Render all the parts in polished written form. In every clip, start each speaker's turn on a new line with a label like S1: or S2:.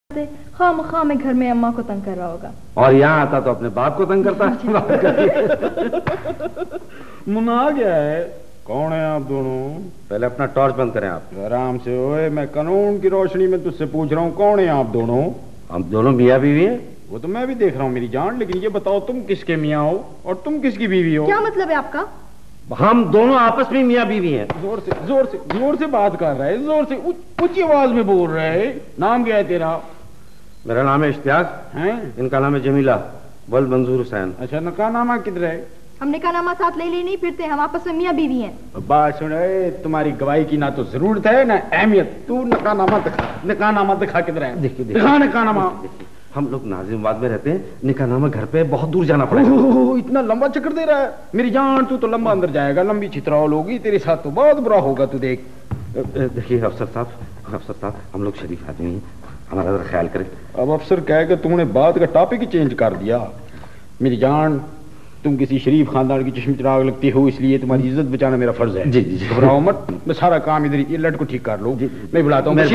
S1: خواہ مخواہ میں گھر میں اماں کو تنگ کر رہا ہوگا،
S2: اور یہاں آتا تو اپنے باپ کو تنگ کرتا
S3: منا گیا ہے. کون ہے آپ دونوں؟
S2: پہلے اپنا ٹارچ بند کریں آپ.
S3: آرام سے ہوئے، میں قانون کی روشنی میں تجھ سے پوچھ رہا ہوں کون ہیں آپ دونوں؟
S2: ہم دونوں میاں بیوی ہیں.
S3: وہ تو میں بھی دیکھ رہا ہوں میری جان، لیکن یہ بتاؤ تم کس کے میاں ہو اور تم کس کی بیوی ہو؟
S1: کیا مطلب ہے آپ کا؟
S2: ہم دونوں آپس میں میاں بیوی ہیں.
S3: زور سے بات کر رہا ہے، زور سے اونچی آواز میں بول رہا ہے. نام کیا ہے تیرا؟
S2: میرا نام ہے اشتیاق، ان کا نام ہے جمیلہ ولد منظور حسین.
S3: اچھا، نکاح نامہ کدھر ہے؟
S1: ہم نکاح نامہ ساتھ لے نہیں پھرتے، ہم آپس میں میاں بیوی ہیں.
S3: بات سن، تمہاری گواہی کی نہ تو ضرورت ہے نہ اہمیت. تو نکاح نامہ دکھا کدھر ہے؟ دکھا نکاح نامہ.
S2: ہم لوگ ناظم آباد میں رہتے ہیں، نکاح نامہ گھر پہ بہت دور جانا پڑے گا.
S3: اتنا لمبا چکر دے رہا ہے میری جان. تو لمبا اندر جائے گا، لمبی چھتراول ہوگی تیرے ساتھ تو بہت برا ہوگا. تو دیکھ
S2: دیکھیے افسر صاحب ہم لوگ شریف آدمی ہیں، ہمارا ذرا خیال کریں.
S3: اب افسر کہہ کہ تم نے بات کا ٹاپک ہی چینج کر دیا. میری جان، تم کسی شریف خاندان کی چشم چراغ لگتی ہو، اس لیے تمہاری عزت بچانا میرا فرض ہے.
S2: جی
S3: گھبراؤ مت، میں سارا کام ادھر یہ لٹ کو ٹھیک کر لو. میں بلاتا ہوں.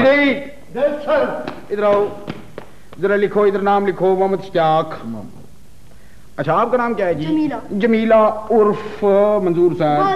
S3: ادھر آؤ، ذرا لکھو، ادھر نام لکھو، محمد اشتیاق. اچھا، آپ کا نام کیا ہے جی؟ جمیلہ عرف منظور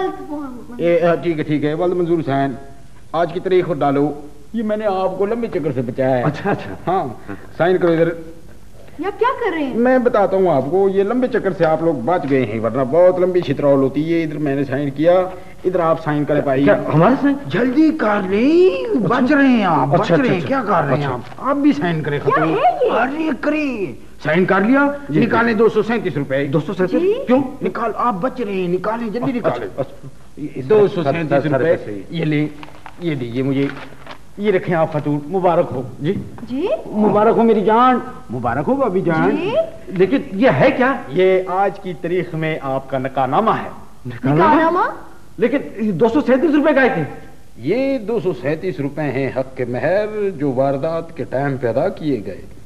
S3: حسین. ٹھیک ہے، ولد منظور حسین. آج کی تاریخ ڈالو. یہ میں نے آپ کو لمبے چکر سے بچایا ہے.
S2: اچھا
S3: ہاں، سائن کرو ادھر.
S1: یہ کیا کر رہے ہیں؟
S3: میں بتاتا ہوں آپ کو، یہ لمبے چکر سے آپ لوگ بچ گئے ہیں، ورنہ بہت لمبی چھتراول ہوتی ہے. ادھر میں نے سائن کیا، ادھر آپ سائن کرے پائی.
S2: ہمارے سائن
S3: جلدی کر لیں، بچ رہے ہیں آپ. بچ رہے ہیں، کیا کر رہے ہیں آپ بھی سائن کرے. ختم. ارے کریں، سائن کر لیا. نکالیں 237 روپے.
S2: 237
S3: کیوں نکال؟ آپ بچ رہے ہیں، نکالیں جلدی نکالیں. 237 روپے یہ لیں، یہ دیجیے مجھے. یہ رکھیں آپ فطور. مبارک ہو جی.
S1: جی
S3: مبارک ہو میری جان. مبارک ہو بابی جان.
S2: لیکن یہ ہے کیا؟
S3: یہ آج کی تاریخ میں آپ کا نکاح نامہ ہے.
S1: نکاح نامہ؟
S2: لیکن 237 روپے کا تھے.
S3: یہ 237 روپے ہیں حق کے مہر، جو واردات کے ٹائم پہ ادا کیے گئے.